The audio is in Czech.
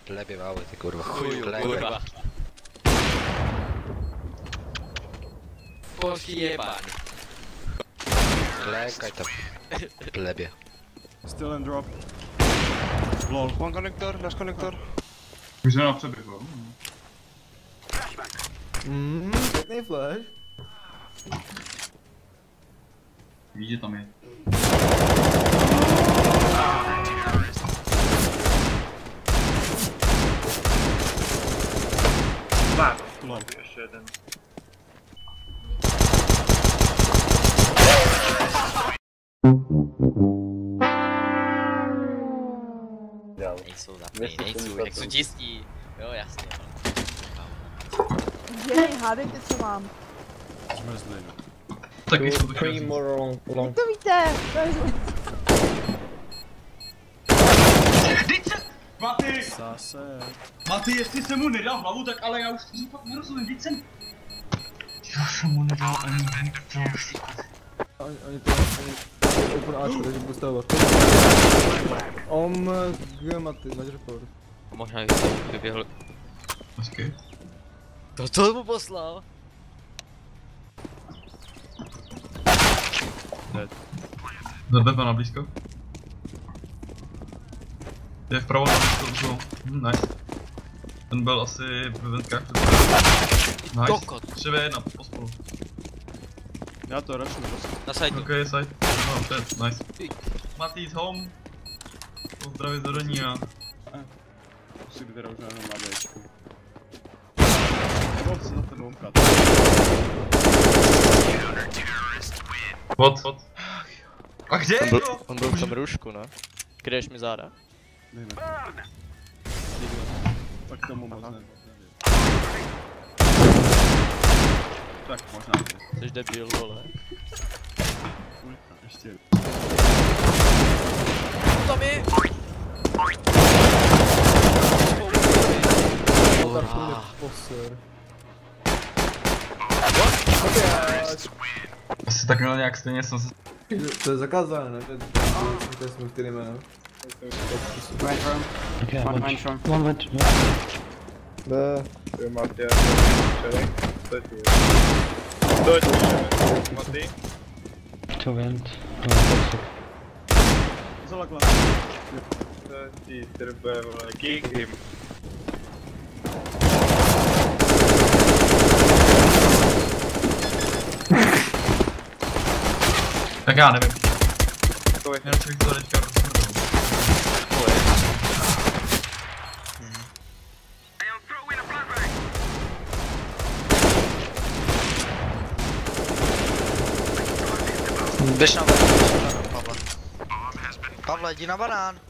Plebě vále, ty kurva. Chuju, kurva. Polský jebán. Klékaj to. Plebě. Still in drop. Lol. One connector, last connector. Už jsme na přeběhu. Pěkný flash. Ví, že tam je. Lol. Ještě jeden. Nejsou zapný, nejsou, jak jsou čistí. Jo, jasně. Jej, hádejte, co mám. Zmrzli. Tak jsou to Three more long. To víte, to je zlý. Maty! Zase. Maty, jestli jsem mu nedal hlavu, tak ale já už to fakt nerozumím, víc jsem... Já jsem mu nedal ani Oni to open Ačko, takže budu stavovat. Gematy, na report. Možná bych tam vyběhl. Počkej. To co mu poslal? Zabeba na blízko. Je vpravo na blízko, nice. Ten byl asi ve ventkách. Nice. Kokot. 3v1 pospolu. Já to račnu prostě. Na sajtu. Ok, side. No, to je nice. Matýs home. Pozdravit do Donína. Musí být teda už jenom na Bčku. Nebo se za ten omkat. What? A kde je to? On byl v tom růžku, ne? Kryješ mi záda? Dejme. Tak tomu moc nevím. Tak možná. Jsi debil, vole. Ještě. Tam je! Otarku mě poser. Asi tak měl nějak stejně jsem se... To je zakázané, ne? To je smutný jméno. Right room. One range room. Ne. Ty Maty, já jsem čelek. To je ty. To je ty. Maty. To vent. Zalakla. To je ty, trbe, vole. Kick him. Tak já nevím. To je. Jenom člověk to teďka rozhodl. Běž na banán, Pavle. Pavle, jdi na banán.